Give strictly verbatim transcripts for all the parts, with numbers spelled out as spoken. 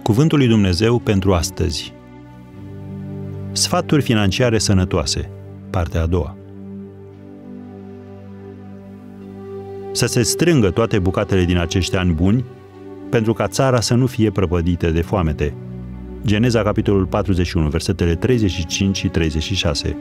Cuvântul lui Dumnezeu pentru astăzi. Sfaturi financiare sănătoase, partea a doua. Să se strângă toate bucatele din acești ani buni, pentru ca țara să nu fie prăpădită de foamete. Geneza, capitolul patruzeci și unu, versetele treizeci și cinci și treizeci și șase.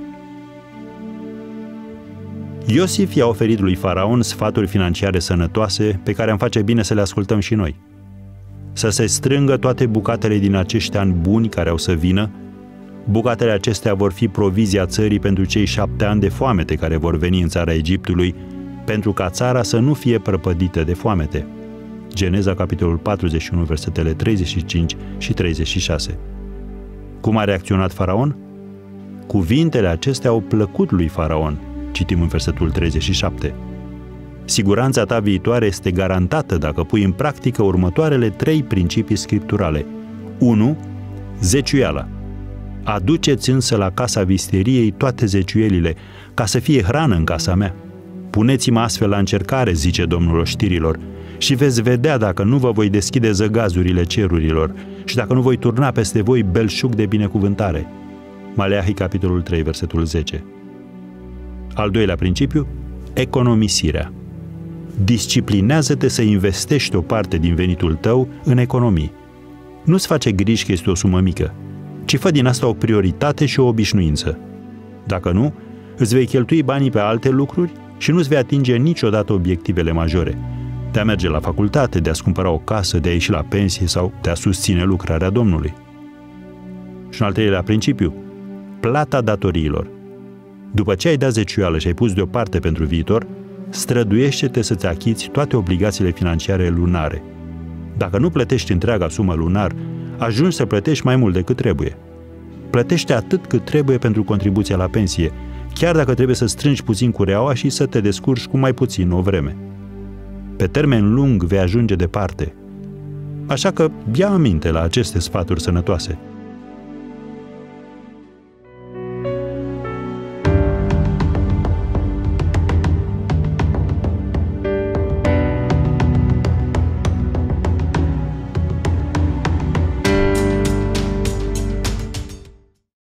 Iosif i-a oferit lui Faraon sfaturi financiare sănătoase pe care am face bine să le ascultăm și noi. Să se strângă toate bucatele din acești ani buni care au să vină. Bucatele acestea vor fi provizia țării pentru cei șapte ani de foamete care vor veni în țara Egiptului, pentru ca țara să nu fie prăpădită de foamete. Geneza, capitolul patruzeci și unu, versetele treizeci și cinci și treizeci și șase. Cum a reacționat Faraon? Cuvintele acestea au plăcut lui Faraon, citim în versetul treizeci și șapte. Siguranța ta viitoare este garantată dacă pui în practică următoarele trei principii scripturale. unu. Zeciuiala. Aduceți însă la casa visteriei toate zeciuielile, ca să fie hrană în casa mea. Puneți-mă astfel la încercare, zice Domnul oștirilor, și veți vedea dacă nu vă voi deschide zăgazurile cerurilor și dacă nu voi turna peste voi belșug de binecuvântare. Maleahi, capitolul trei, versetul zece. Al doilea principiu, economisirea. Disciplinează-te să investești o parte din venitul tău în economii. Nu-ți face griji că este o sumă mică, ci fă din asta o prioritate și o obișnuință. Dacă nu, îți vei cheltui banii pe alte lucruri și nu-ți vei atinge niciodată obiectivele majore. De a merge la facultate, de a-ți cumpăra o casă, de a ieși la pensie sau de a susține lucrarea Domnului. Și un al treilea principiu, plata datoriilor. După ce ai dat zeciuială și ai pus deoparte pentru viitor, străduiește-te să-ți achiți toate obligațiile financiare lunare. Dacă nu plătești întreaga sumă lunar, ajungi să plătești mai mult decât trebuie. Plătește atât cât trebuie pentru contribuția la pensie, chiar dacă trebuie să strângi puțin cureaua și să te descurci cu mai puțin o vreme. Pe termen lung vei ajunge departe. Așa că ia aminte la aceste sfaturi sănătoase.